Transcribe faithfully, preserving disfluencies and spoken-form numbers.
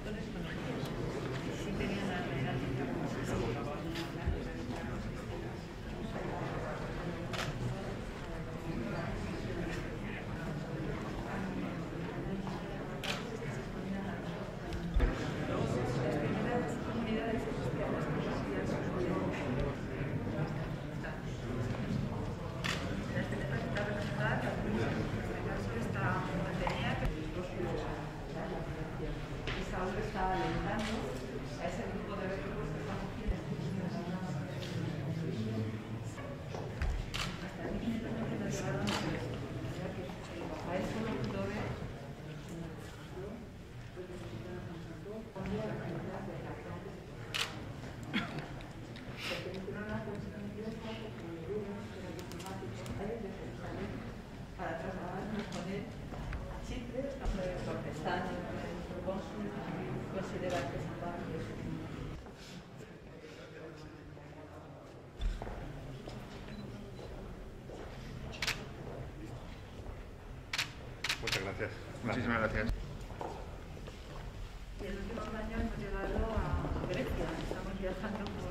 agricultores con ellos. Sí tenían la realidad de está alentando a ese grupo de vehículos que estamos aquí en hasta mil quinientos nos llevaron a eso lo ve para trasladarnos con él a Chipre, porque están en cónsul considera que esa parte es un... Muchas gracias. Muchísimas gracias. Y el último año hemos llegado a Grecia. Estamos viajando